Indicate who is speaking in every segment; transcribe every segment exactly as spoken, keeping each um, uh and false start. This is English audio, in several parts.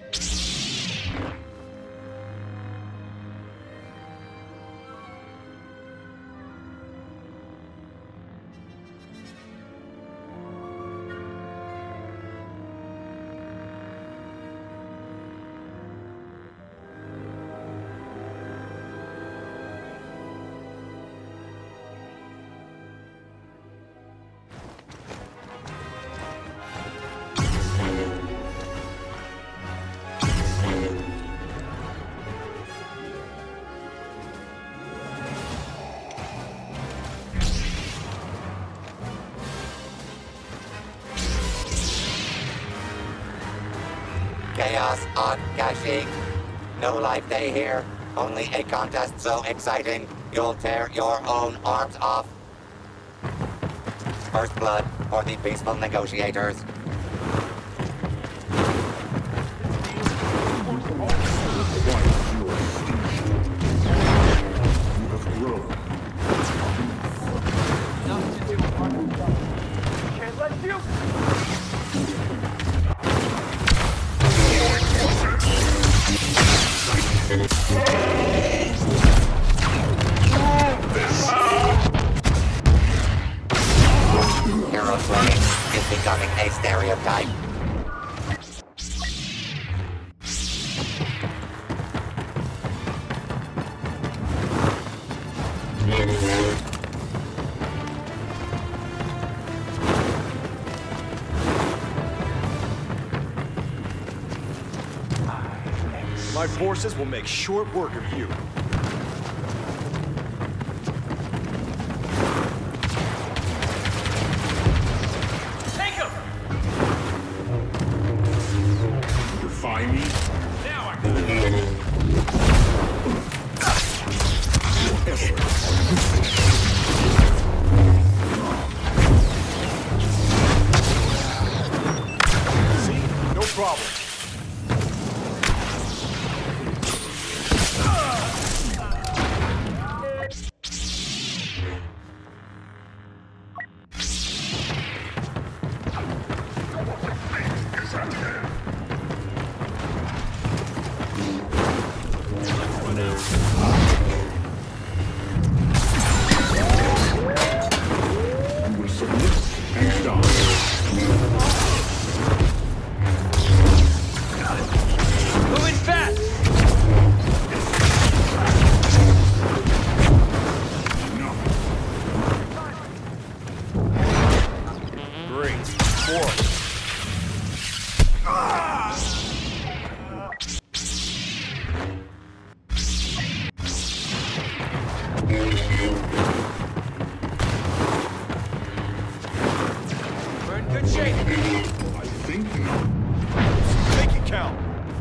Speaker 1: Chaos on Kashyyyk. No life day here. Only a contest so exciting, you'll tear your own arms off. First blood for the peaceful negotiators.
Speaker 2: Can't let you.
Speaker 1: Hero slaying is becoming a stereotype.
Speaker 2: My forces will make short work of you. Take him!
Speaker 3: Defy me?
Speaker 2: Now I'm See? No problem. Moving fast! Great. Four. We're in good shape.
Speaker 3: I think not.
Speaker 2: Make it count.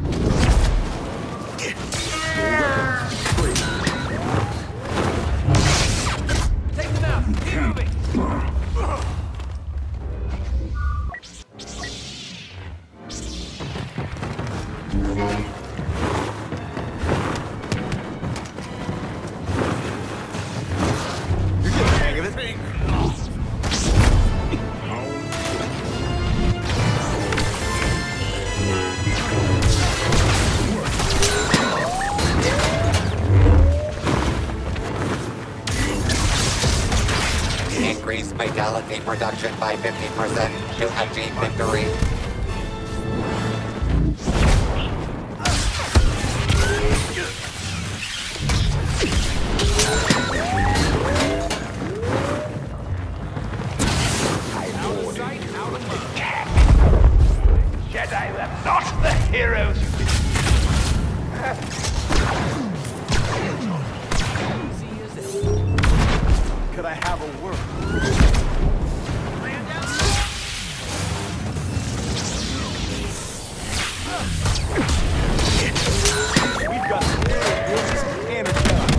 Speaker 2: Take them out. Keep moving. You're getting the hang of it.
Speaker 1: Increase fatality production by fifty percent to achieve victory.
Speaker 2: Out of sight, out of mind. Jedi were not the heroes. Could I have a word? We've got superior forces and a gun.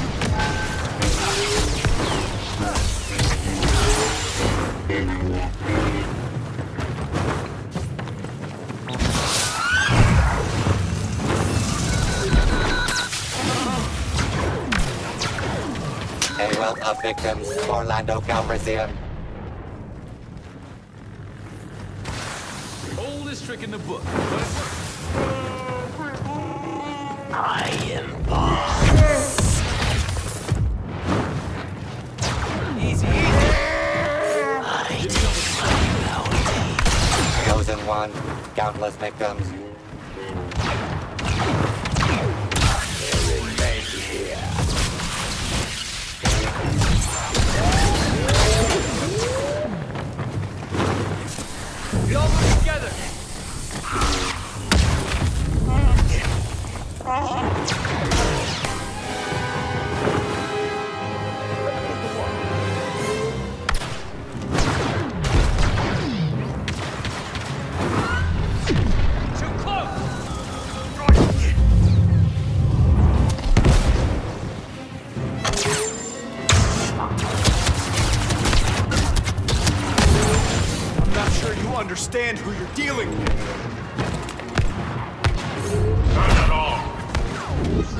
Speaker 1: A wealth of victims for Lando Calrissian.
Speaker 4: Oldest trick in the book, but it works. I am boss.
Speaker 2: Easy, easy.
Speaker 4: I take my bounty.
Speaker 1: Chosen one, countless victims.
Speaker 2: We all work together. Too close. I'm not sure you understand who you're dealing with.
Speaker 3: Not at all.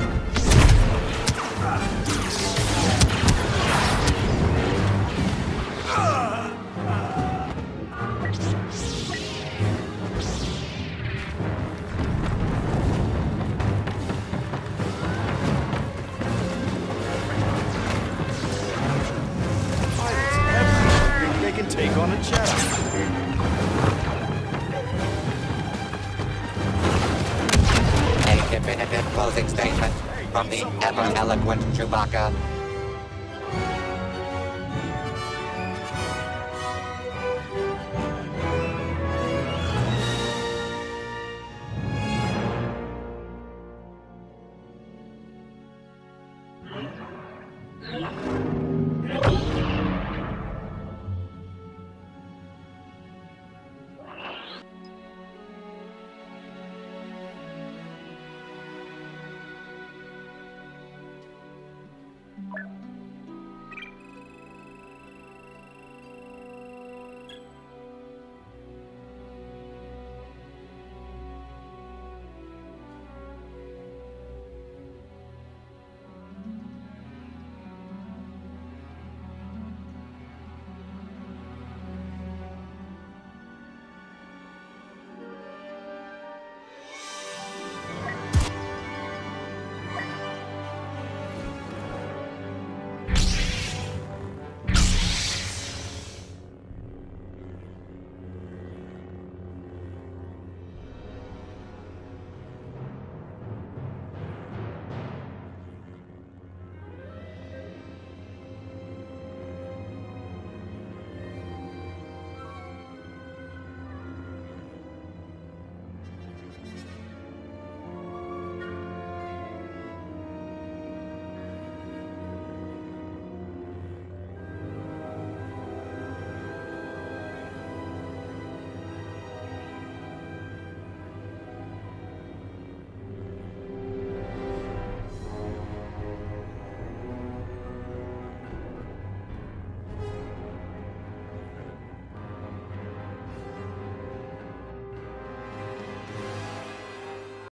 Speaker 2: Pirates everywhere think they can take on a challenge.
Speaker 1: A definitive closing statement from the ever-eloquent Chewbacca.